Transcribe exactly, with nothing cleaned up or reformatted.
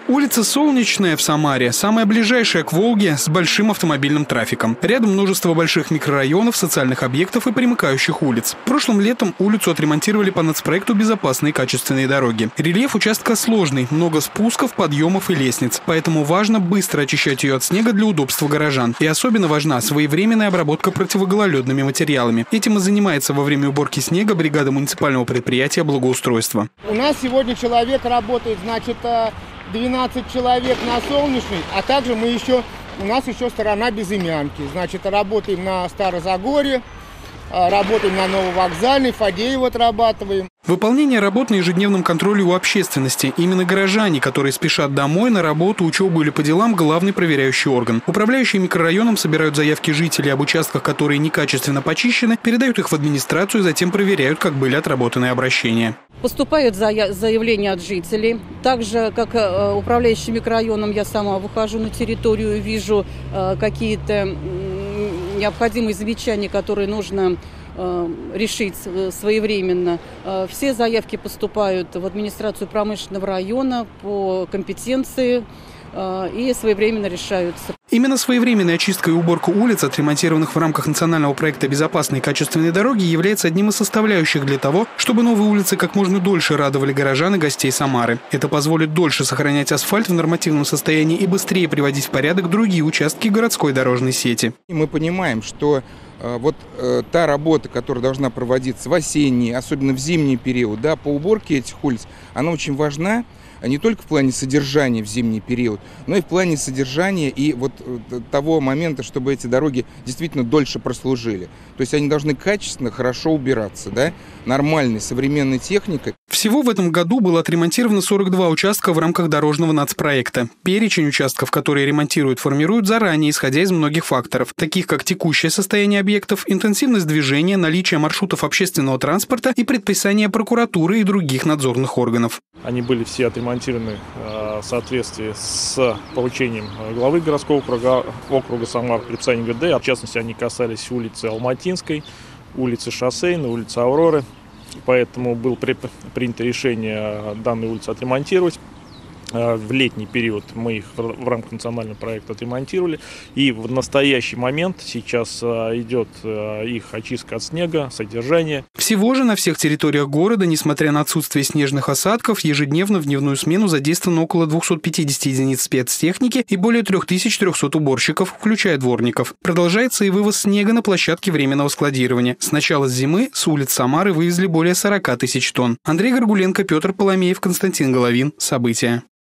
Улица Солнечная в Самаре, самая ближайшая к Волге с большим автомобильным трафиком. Рядом множество больших микрорайонов, социальных объектов и примыкающих улиц. Прошлым летом улицу отремонтировали по нацпроекту «Безопасные и качественные дороги». Рельеф участка сложный, много спусков, подъемов и лестниц. Поэтому важно быстро очищать ее от снега для удобства горожан. И особенно важна своевременная обработка противогололедными материалами. Этим и занимается во время уборки снега бригада муниципального предприятия благоустройства. У нас сегодня человек работает, значит, двенадцать человек на Солнечной, а также мы еще, у нас еще сторона Безымянки. Значит, работаем на Старозагорье, работаем на Нововокзальной, Фадеево отрабатываем. Выполнение работ на ежедневном контроле у общественности. Именно горожане, которые спешат домой, на работу, учебу или по делам, главный проверяющий орган. Управляющие микрорайоном собирают заявки жителей об участках, которые некачественно почищены, передают их в администрацию и затем проверяют, как были отработаны обращения. Поступают заявления от жителей. Также, как управляющий микрорайоном, я сама выхожу на территорию, вижу какие-то необходимые замечания, которые нужно решить своевременно. Все заявки поступают в администрацию промышленного района по компетенции и своевременно решаются. Именно своевременная очистка и уборка улиц, отремонтированных в рамках национального проекта «Безопасные и качественные дороги», является одним из составляющих для того, чтобы новые улицы как можно дольше радовали горожан и гостей Самары. Это позволит дольше сохранять асфальт в нормативном состоянии и быстрее приводить в порядок другие участки городской дорожной сети. Мы понимаем, что э, вот э, та работа, которая должна проводиться в осенний, особенно в зимний период, да, по уборке этих улиц, она очень важна. Не только в плане содержания в зимний период, но и в плане содержания и вот того момента, чтобы эти дороги действительно дольше прослужили. То есть они должны качественно, хорошо убираться, да, нормальной современной техникой. Всего в этом году было отремонтировано сорок два участка в рамках дорожного нацпроекта. Перечень участков, которые ремонтируют, формируют заранее, исходя из многих факторов, таких как текущее состояние объектов, интенсивность движения, наличие маршрутов общественного транспорта и предписания прокуратуры и других надзорных органов. Они были все отремонтированы в соответствии с поручением главы городского округа, округа Самар, предписанием ГД. В частности, они касались улицы Алматинской, улицы Шоссейной, улицы Авроры. Поэтому было принято решение данные улицы отремонтировать. В летний период мы их в рамках национального проекта отремонтировали. И в настоящий момент сейчас идет их очистка от снега, содержание. Всего же на всех территориях города, несмотря на отсутствие снежных осадков, ежедневно в дневную смену задействовано около двухсот пятидесяти единиц спецтехники и более трёх тысяч трёхсот уборщиков, включая дворников. Продолжается и вывоз снега на площадке временного складирования. С начала зимы с улиц Самары вывезли более сорока тысяч тонн. Андрей Горгуленко, Петр Поломеев, Константин Головин. События.